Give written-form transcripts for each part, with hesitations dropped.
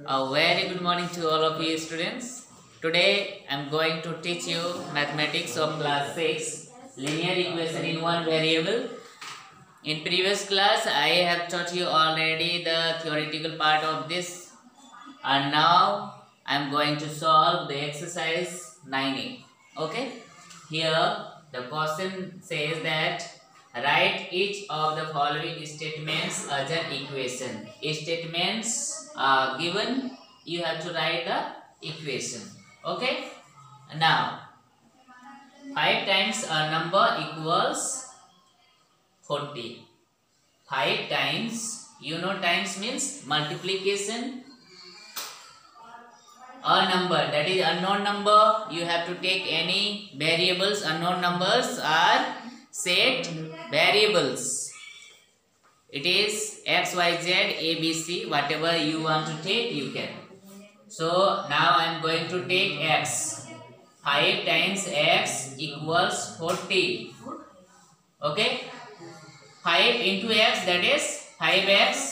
A very good morning to all of you students. Today I am going to teach you mathematics of class 6, linear equation in one variable. In previous class I have taught you already the theoretical part of this, and now I am going to solve the exercise 9a. Okay, here the question says that write each of the following statements as an equation. Statements are given, you have to write the equation. Okay, now 5 times a number equals 40. 5 times, you know times means multiplication. A number, that is unknown number, you have to take any variables. Unknown numbers are set variables. It is x, y, z, a, b, c, whatever you want to take you can. So now I am going to take x. 5 times x equals 40. Okay, 5 into x, that is 5x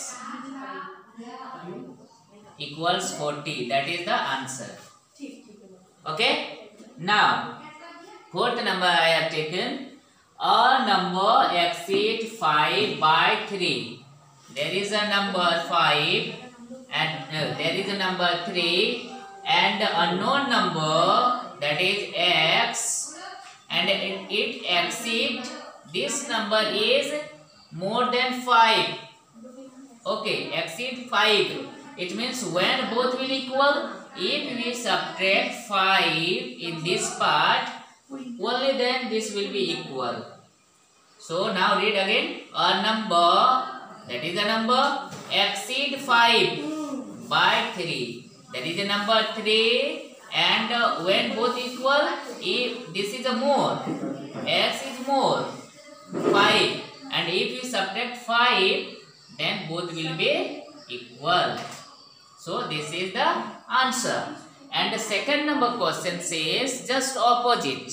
equals 40. That is the answer. Okay, now fourth number I have taken. A number exceed 5 by 3. There is a number 5 and there is a number 3 and the unknown number, that is x, and it exceed, this number is more than 5. Okay, exceed 5. It means when both will equal, if we subtract 5 in this part, only then this will be equal. So now read again. A number, that is a number, exceed 5 by 3. That is a number 3, and when both equal, if this is a more, x is more, 5, and if you subtract 5, then both will be equal. So this is the answer. And the second number question says just opposite.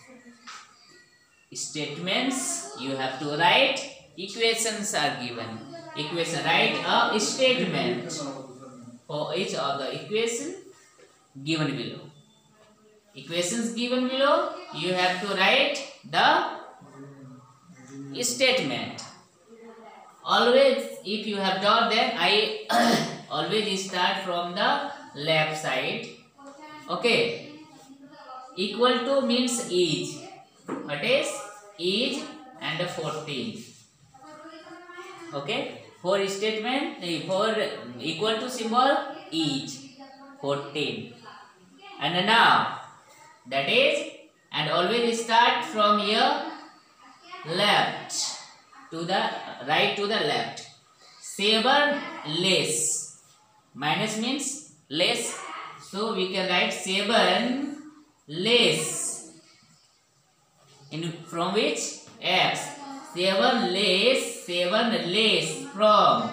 Statements you have to write, equations are given. Equation, write a statement for each of the equation given below. Equations given below, you have to write the statement. Always, if you have done that, I always start from the left side. Okay, equal to means is. What is is and 14. Okay, for statement, for equal to symbol is 14. And now that is, and always start from here left to the right to the left. 7 less, minus means less, so we can write 7 less, in from which x. 7 less from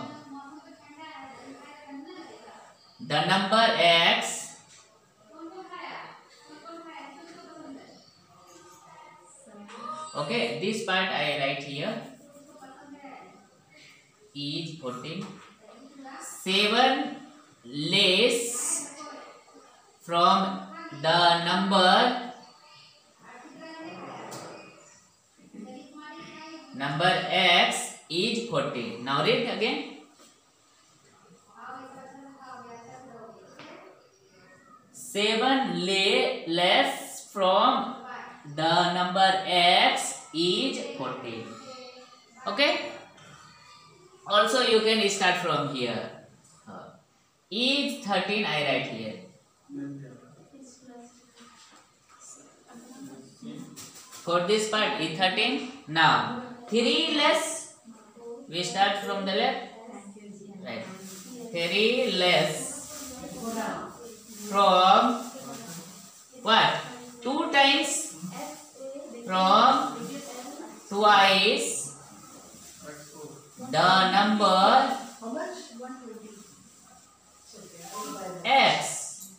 the number x. Okay, this part I write here is 14. 7 less from the number x is 14. Now read again. 7 less from the number x is 14. Okay. Also you can start from here. Is 13 I write here. For this part is 13. Now 3 less, we start from the left. Right. 3 less from what? 2 times from twice the number x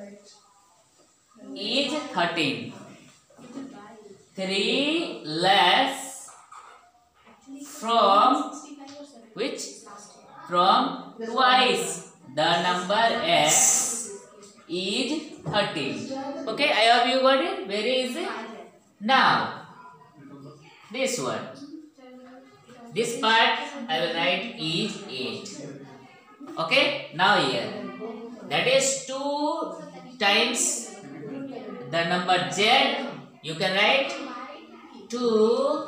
is 13. 3 less from which? From twice the number x is 13. Okay, I hope you got it. Very easy. Now, this one. This part I will write is 8. Okay, now here. That is 2 times the number z. You can write 2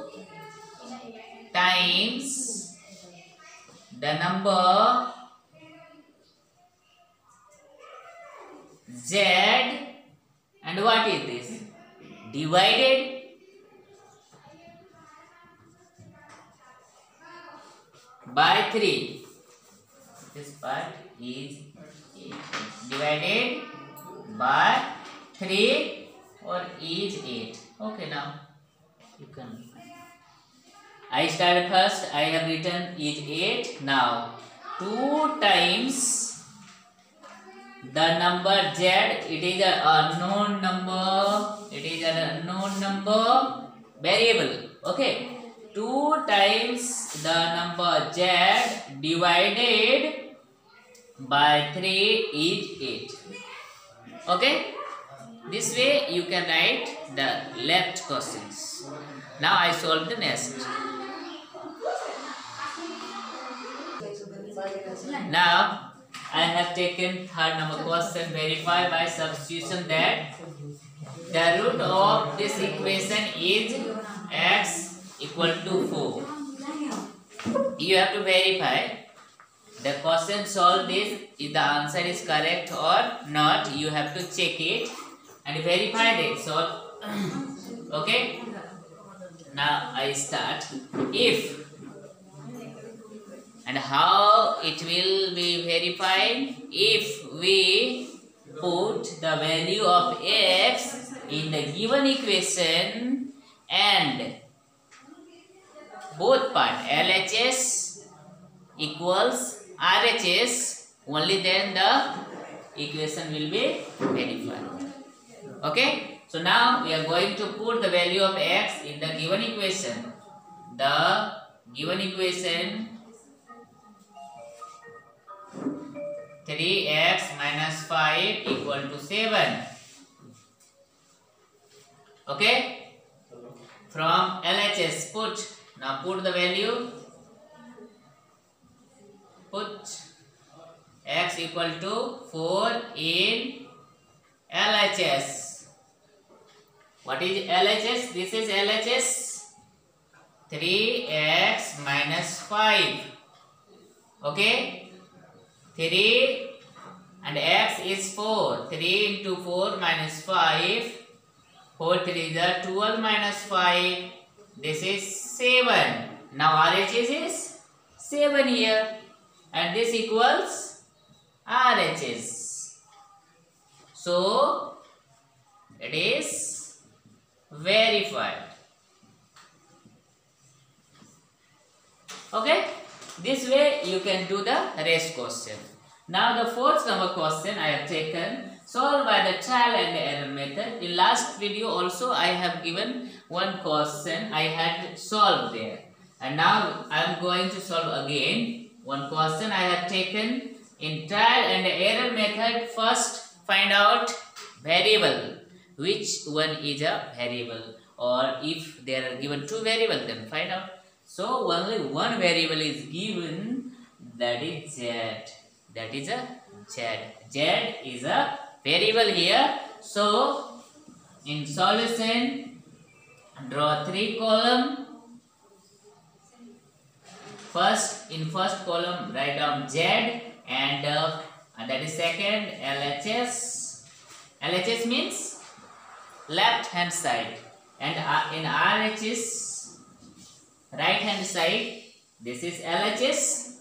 times the number z, and what is this? Divided by 3. This part is 8. Divided by 3 or is 8. Okay, now you can. I started first. I have written is 8. Now 2 times the number z. It is an unknown number. It is an unknown number variable. Okay. 2 times the number z divided by 3 is 8. Okay. This way you can write the left questions. Now I solve the next. Now I have taken third number question. Verify by substitution that the root of this equation is x equal to 4. You have to verify the question solved is if the answer is correct or not. You have to check it and verify it. So okay. Now I start. If and how it will be verified? If we put the value of x in the given equation and both part LHS equals RHS, only then the equation will be verified. Okay. So now we are going to put the value of x in the given equation. The given equation 3x minus 5 equal to 7. Okay. From LHS put the value. Put x equal to 4 in LHS. What is LHS? This is LHS 3x minus 5. Okay. 3 and x is 4. 3 into 4 minus 5. 4 3 is 12 minus 5. This is 7. Now RHS is 7 here. And this equals RHS. So it is verified. Okay. This way you can do the rest question. Now the fourth number question I have taken solved by the trial and error method. In last video also I have given one question I had solved there. And now I am going to solve again one question I have taken in trial and error method. First find out variable. Which one is a variable, or if there are given 2 variables then find out. So only one variable is given, that is z. That is a z. Z is a variable here. So in solution, draw 3 columns. In first column write down z and that is second LHS. LHS means left hand side, and in RHS right hand side, this is LHS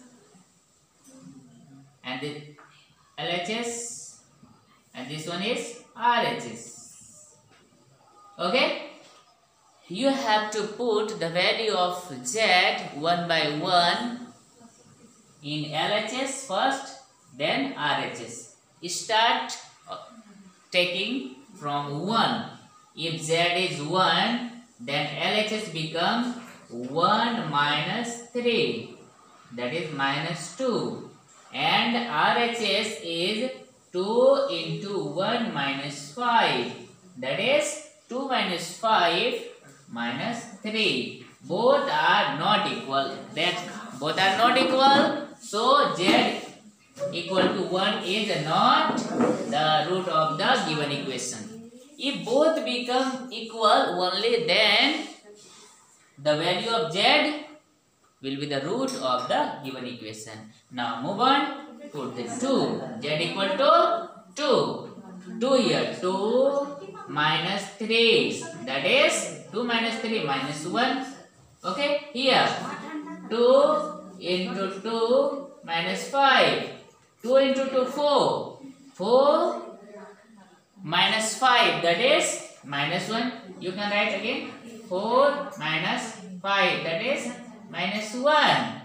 and the LHS, and this one is RHS. Okay. You have to put the value of z one by one in LHS first, then RHS. Start taking from 1. If z is 1, then LHS becomes 1 minus 3, that is minus 2, and and RHS is 2 into 1 minus 5. That is 2 minus 5 minus 3. Both are not equal. Both are not equal. So Z equal to 1 is not the root of the given equation. If both become equal, only then the value of Z will be the root of the given equation. Now move on. Put the 2. Z equal to 2. 2 here. 2 minus 3. That is 2 minus 3 minus 1. Okay. Here 2 into 2 minus 5. 2 into 2 4. 4 minus 5. That is minus 1. You can write again. 4 minus 5. That is minus 1.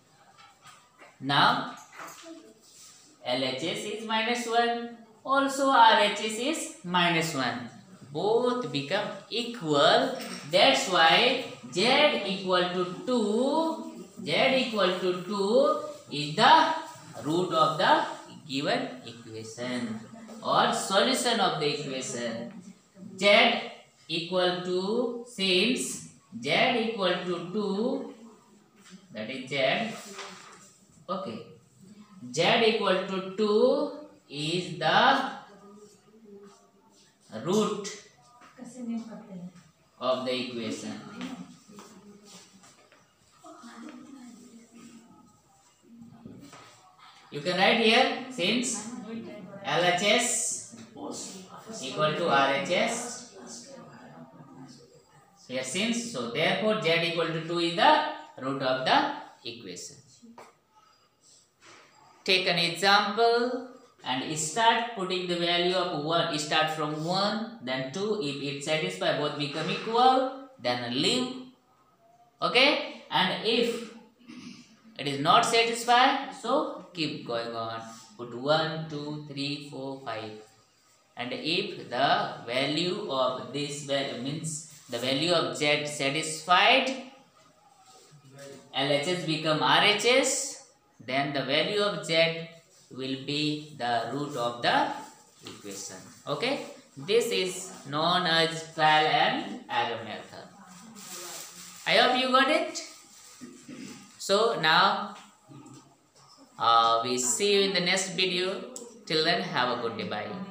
Now LHS is minus 1. Also RHS is minus 1. Both become equal. That's why Z equal to 2. Z equal to 2 is the root of the given equation or solution of the equation. Z equal to, since Z equal to 2, that is Z. Okay. Z equal to 2 is the root of the equation. You can write here, since LHS equal to RHS. Here since, so therefore Z equal to 2 is the root of the equation. Take an example and start putting the value of 1. Start from 1, then 2. If it satisfies, both become equal, then leave. Okay? And if it is not satisfied, so keep going on. Put 1, 2, 3, 4, 5. And if the value of this value means the value of Z satisfied, LHS become RHS, then the value of Z will be the root of the equation. Okay? This is known as trial and error method. I hope you got it. So now we see you in the next video. Till then, have a good day. Bye.